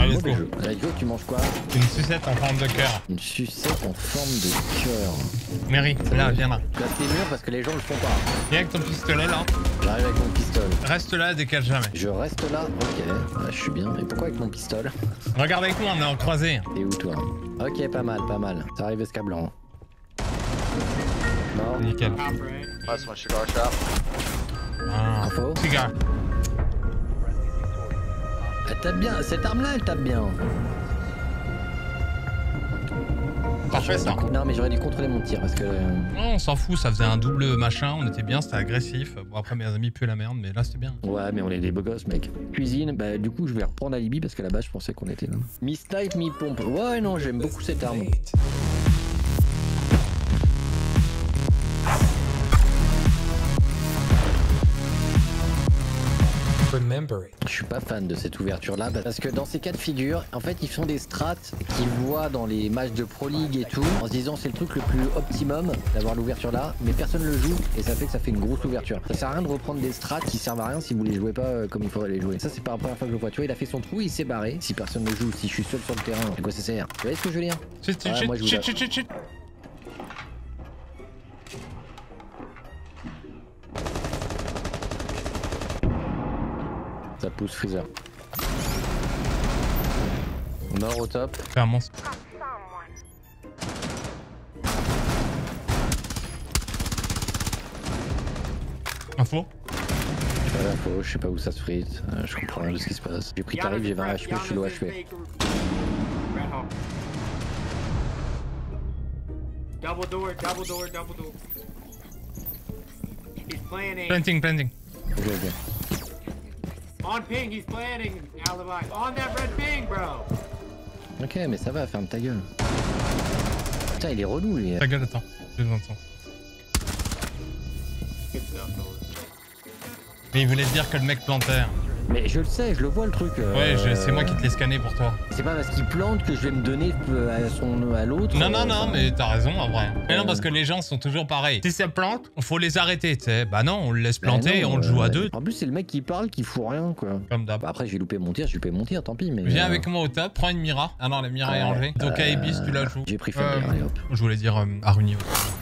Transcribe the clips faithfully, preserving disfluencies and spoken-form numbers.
Allez, let's go. Allez, go, tu manges quoi? Une sucette en forme de cœur. Une sucette en forme de cœur. Mary, là, viens là. Tu casses les murs parce que les gens le font pas. Viens avec ton pistolet là. J'arrive avec mon pistolet. Reste là, décale jamais. Je reste là. Ok, ah, je suis bien. Et pourquoi avec mon pistolet? Regarde avec moi, on est en croisée. T'es où toi? Ok, pas mal, pas mal. Ça arrive esca blanc. Non. Nickel. Last one, cigar shop. Ah, Info. cigare. Elle tape bien. Cette arme là, elle tape bien. Parfait ça. Non mais j'aurais dû contrôler mon tir parce que... Non, on s'en fout, ça faisait un double machin, on était bien, c'était agressif. Bon après mes amis puent la merde, mais là c'était bien. Ouais mais on est des beaux gosses mec. Cuisine, bah du coup je vais reprendre Alibi parce qu'à la base je pensais qu'on était là. Mi-snipe, mi-pompe. Ouais non, j'aime beaucoup cette arme. Je suis pas fan de cette ouverture là parce que dans ces cas de figure, en fait ils font des strats qu'ils voient dans les matchs de Pro League et tout en se disant c'est le truc le plus optimum d'avoir l'ouverture là, mais personne le joue et ça fait que ça fait une grosse ouverture. Ça sert à rien de reprendre des strats qui servent à rien si vous les jouez pas comme il faudrait les jouer. Ça c'est pas la première fois que je le vois. Tu vois, il a fait son trou, il s'est barré. Si personne ne joue, si je suis seul sur le terrain, à quoi ça sert? Vous voyez ce que je veux dire? Chut, Ouais, chut, moi, je vous chut, la- chut, chut, chut. Ça pousse Freezer. Mort au top. Fais un monstre. Info. Pas d'info, je sais pas où ça se frite, euh, je comprends rien de ce qui se passe. J'ai pris tarif, j'ai vingt H P, je suis low H P. Double door, double door, double door. He's planning. Planting, planting. Ok, ok. On ping, he's planning. Alibi. On that red ping, bro. Ok, mais ça va, ferme ta gueule. Putain, il est relou lui. Ta gueule, attends. J'ai besoin de son. Good stuff, fellas. Mais il voulait dire que le mec plantait. Mais je le sais, je le vois le truc. euh, Ouais, je- c'est moi qui te l'ai scanné pour toi. C'est pas parce qu'il plante que je vais me donner à son à l'autre. Non, non, euh, non, enfin, mais t'as raison en vrai. Mais non, Euh. parce que les gens sont toujours pareils. Si ça plante, faut les arrêter, tu sais. Bah non, on le laisse bah planter non, et on le joue à euh, deux. En plus, c'est le mec qui parle qui fout rien quoi. Comme d'hab. Bah, après, j'ai loupé mon tir, j'ai loupé mon tir, tant pis. Mais Viens euh, avec moi au top, prends une Mira. Ah non, la Mira est ouais, rangée. Donc à Ibis, tu la joues. J'ai pris Euh, Fabien, allez hop. Je voulais dire euh, Aruni.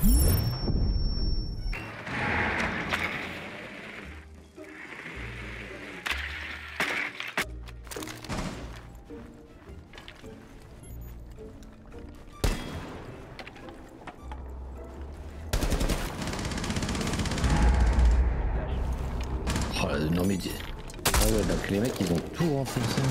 Oh, là, non mais... Ah ouais, donc les mecs, ils ont tout renfoncé.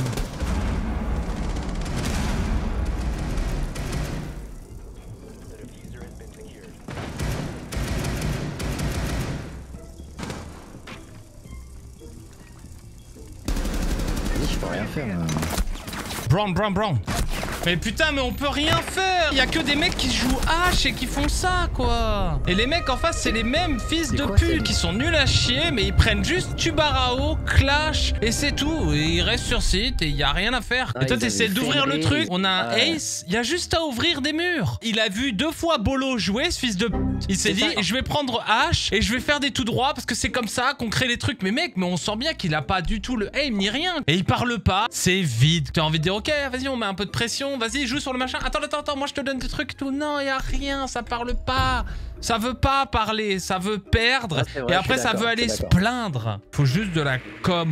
Je peux rien faire. Hein. Brown, brown, brown. Mais putain, mais on peut rien faire. Il y a que des mecs qui jouent H et qui font ça, quoi. Et les mecs en face, c'est les mêmes fils de quoi, pute c'est- qui sont nuls à chier, mais ils prennent juste Tubarao, Clash, et c'est tout. Et ils restent sur site et il y a rien à faire. Ah, et toi, ils t'essaies avaient d'ouvrir le fait truc. des- On a un Ouais. Ace. Il y a juste à ouvrir des murs. Il a vu deux fois Bolo jouer, ce fils de pute. Il s'est C'est dit, ça. je vais prendre H et je vais faire des tout droits parce que c'est comme ça qu'on crée les trucs. Mais mec, mais on sent bien qu'il a pas du tout le aim ni rien. Et il parle pas. C'est vide. T'as envie de dire, ok, vas-y, on met un peu de pression. Vas-y, joue sur le machin. Attends, attends, attends, moi je te donne des trucs et tout. Non, y a rien, ça parle pas. Ça veut pas parler, ça veut perdre. Ah, c'est vrai, et je après, suis ça veut d'accord, aller je suis se d'accord. plaindre. Faut juste de la com.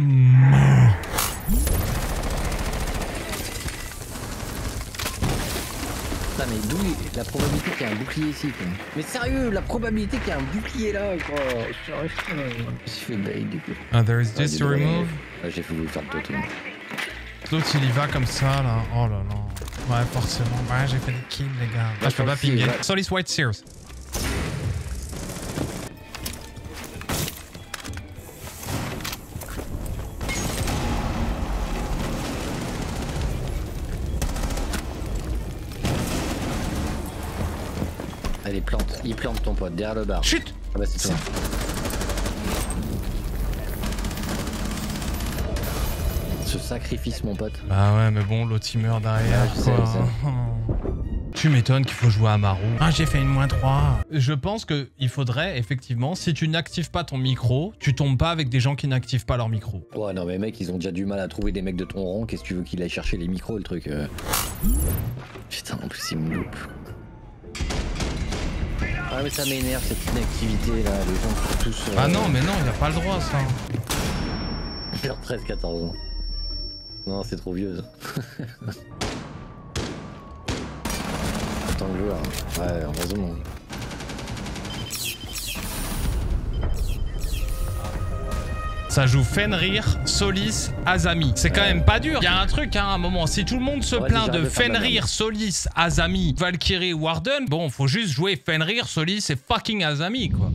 Putain, mais d'où la probabilité qu'il y ait un bouclier ici, quoi. Mais sérieux, la probabilité qu'il y ait un bouclier là, quoi. Je j'arrive pas. Je suis fait bait, du coup. Ah, there is this Ah, to désolé. remove. Ah, j'ai voulu faire le totem. L'autre, il y va comme ça, là. Oh là là. Ouais, forcément. Ouais, j'ai fait des kills, les gars. Ah, je peux pas pinguer. va. Solis White Sears. Allez, plante. Il plante ton pote, derrière le bar. Chut. Ah bah c'est toi. Ce sacrifice, mon pote. Bah ouais, mais bon, l'autre il meurt derrière, Ouais, je sais, quoi. je sais. Tu m'étonnes qu'il faut jouer à Maru. Ah, j'ai fait une moins trois. Je pense qu'il faudrait, effectivement, si tu n'actives pas ton micro, tu tombes pas avec des gens qui n'activent pas leur micro. Ouais, non, mais mec, ils ont déjà du mal à trouver des mecs de ton rang. Qu'est-ce que tu veux qu'il aille chercher les micros, le truc euh... Putain, en plus, il me loupe. Ah, mais ça m'énerve cette inactivité là. Les gens sont tous. Euh... Ah non, mais non, il a pas le droit, ça. Vers treize quatorze ans. Non, c'est trop vieux ça. Tant que joueur. Ouais, heureusement. Ça joue Fenrir, Solis, Azami. C'est quand ouais. même pas dur. Il y a un truc, hein, à un moment. Si tout le monde se ouais, plaint de Fenrir, Solis, Azami, Valkyrie, Warden, bon, faut juste jouer Fenrir, Solis et fucking Azami, quoi.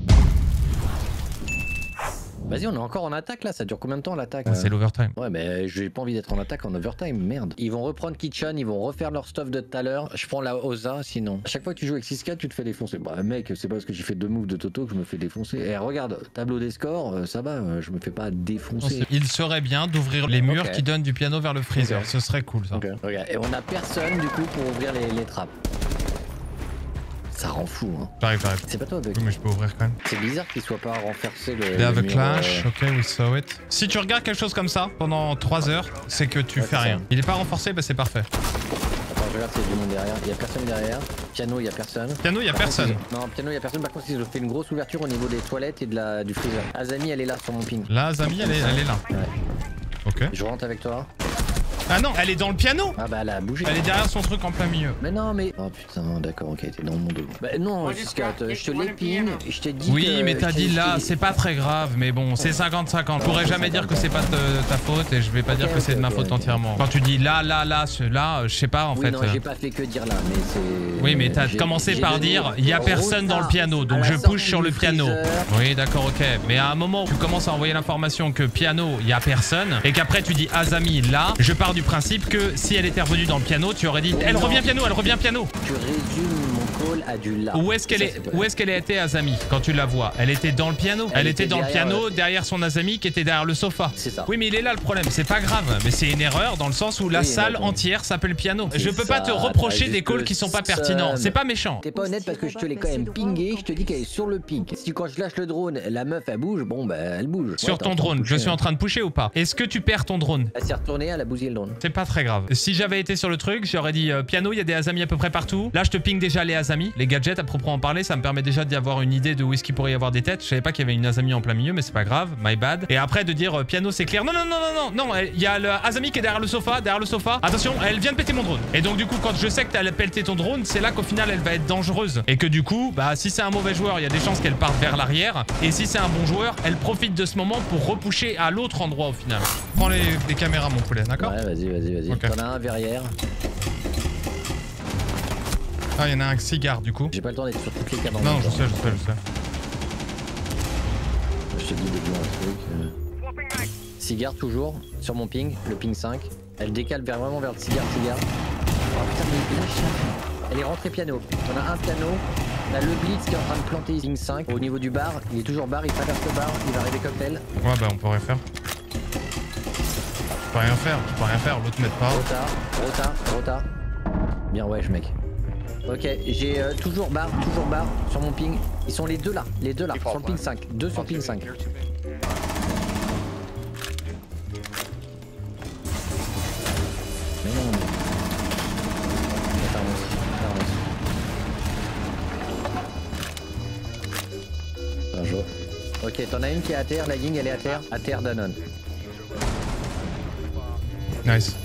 Vas-y, on est encore en attaque là, ça dure combien de temps l'attaque? C'est l'overtime. Ouais, mais j'ai pas envie d'être en attaque en overtime, merde. Ils vont reprendre Kitchen, ils vont refaire leur stuff de tout à l'heure. Je prends la Oza sinon. À chaque fois que tu joues avec six K, tu te fais défoncer. Bah mec, c'est pas parce que j'ai fait deux moves de Toto que je me fais défoncer. Et regarde, tableau des scores, ça va, je me fais pas défoncer. Il serait bien d'ouvrir les murs okay. qui donnent du piano vers le freezer. Okay. Ce serait cool ça. Okay. Regarde, et on a personne du coup pour ouvrir les, les trappes. Ça rend fou, hein. J'arrive, j'arrive. C'est pas toi, Buck. Oui, mais je peux ouvrir quand même. C'est bizarre qu'il soit pas renforcé le. They have a clash, euh... ok, we saw it. Si tu regardes quelque chose comme ça pendant trois heures, c'est que tu ouais, fais rien. Ça. Il est pas renforcé, bah c'est parfait. Attends, je regarde s'il y a du monde derrière. Il y a personne derrière. Piano, il y a personne. Piano, il y a personne. Non, piano, il y a personne. Par contre, ils ont fait une grosse ouverture au niveau des toilettes et de la... du freezer. Azami, elle est là sur mon ping. Là, Azami, elle est, elle est là. Ouais. Ok. Je rentre avec toi. Ah non, elle est dans le piano. Ah bah elle a bougé. Elle est derrière son truc en plein milieu. Mais non mais... Oh putain, d'accord, ok, t'es dans mon dos. Bah non, Scott, je te l'épine, je t'ai dit Oui, que... mais t'as dit là, c'est pas très grave, mais bon, c'est cinquante cinquante. Je pourrais jamais dire que c'est pas de ta faute et je vais pas dire que c'est de ma faute entièrement. Quand tu dis là, là, là, là, je sais pas en fait. Oui, non, j'ai pas fait que dire là, mais c'est... Oui, mais t'as commencé par dire, il y a personne dans le piano, donc je push sur le piano. Oui, d'accord, ok. Mais à un moment, tu commences à envoyer l'information que piano, il y a personne, et qu'après tu dis Azami là, je pars du principe que si elle était revenue dans le piano, tu aurais dit elle revient piano, elle revient piano. Tu résumes mon call à du là. Où est-ce qu'elle est, où est-ce qu'elle était Azami quand tu la vois? Elle était dans le piano. Elle, elle était, était dans le piano le... derrière son Azami qui était derrière le sofa. C'est ça. Oui, mais il est là le problème. C'est pas grave, mais c'est une erreur dans le sens où la oui, salle entière s'appelle piano. Je peux ça, pas te reprocher des calls qui sont pas pertinents. C'est pas méchant. T'es pas honnête parce que je te l'ai quand même pingé. Je te dis qu'elle est sur le ping. Si quand je lâche le drone, la meuf elle bouge, bon bah elle bouge. Sur ouais, ton drone, je suis en train de pusher ou pas? Est-ce que tu perds ton drone? Elle s'est retournée, elle a bousillé le drone. C'est pas très grave. Si j'avais été sur le truc, j'aurais dit euh, piano, il y a des Azami à peu près partout. Là, je te ping déjà les Azami, les gadgets à proprement parler, ça me permet déjà d'y avoir une idée de où est-ce qu'il pourrait y avoir des têtes. Je savais pas qu'il y avait une Azami en plein milieu, mais c'est pas grave, my bad. Et après de dire euh, piano, c'est clair. Non, non, non, non, non, non, il y a le Azami qui est derrière le sofa, derrière le sofa. Attention, elle vient de péter mon drone. Et donc du coup, quand je sais que t'as pété ton drone, c'est là qu'au final, elle va être dangereuse. Et que du coup, bah si c'est un mauvais joueur, il y a des chances qu'elle parte vers l'arrière. Et si c'est un bon joueur, elle profite de ce moment pour repusher à l'autre endroit au final. Prends les, les caméras, mon poulet, d'accord? Ouais, vas-y, vas-y, vas-y. Okay. T'en as un verrière. Ah, il y en a un cigare du coup. J'ai pas le temps d'être sur toutes les caméras. Non, je sais, je sais, je sais. Je te dis de dire un truc. Euh... Cigare toujours, sur mon ping, le ping cinq. Elle décale vers, vraiment vers le cigare, cigare. Oh putain, mais lâche. Elle est rentrée piano. On a un piano. On a le Blitz qui est en train de planter ping cinq. Au niveau du bar, il est toujours bar, il traverse le bar, il va arriver cocktail. Ouais, bah on pourrait faire. Je peux rien faire, je peux rien faire, l'autre m'aide pas. Rota, rota, rota. Bien wesh mec. Ok, j'ai euh, toujours bar, toujours bar sur mon ping. Ils sont les deux là, les deux là, sur le ping cinq. Deux sur le ping cinq. Mais non, mais... Attends, je... Ok, t'en as une qui est à terre, la Ying elle est à terre, à terre Danone. Nice.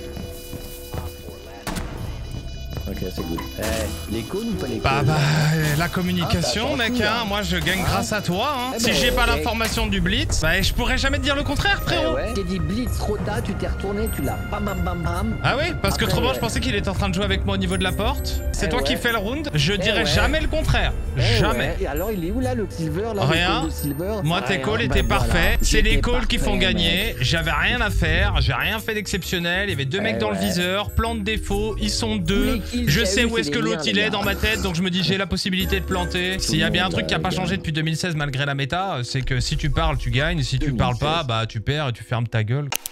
Ok, c'est good. Eh, les cônes ou pas les cônes? Bah, bah, la communication, ah, bah, mec, hein. Moi, je gagne ah. grâce à toi, hein. Eh si bah, j'ai pas eh. l'information du Blitz, bah, je pourrais jamais te dire le contraire, frérot. Eh ouais. J'ai dit Blitz, Rota, tu t'es retourné, tu l'as bam bam bam bam. Ah oui, parce Après, que autrement, ouais. je pensais qu'il était en train de jouer avec moi au niveau de la porte. C'est eh toi ouais. qui fais le round. Je eh dirais ouais. jamais le contraire. Eh jamais. Ouais. Et alors, il est où là, le silver là? Rien. Le silver moi, tes calls étaient bah, parfaits. Voilà. C'est les calls qui font gagner. J'avais rien à faire. J'ai rien fait d'exceptionnel. Il y avait deux mecs dans le viseur. Plan de défaut. Ils sont deux. Je sais où est-ce que l'autre il est dans ma tête, donc je me dis j'ai la possibilité de planter. S'il y a bien un truc qui a pas changé depuis deux mille seize malgré la méta, c'est que si tu parles tu gagnes, si tu parles pas bah tu perds et tu fermes ta gueule.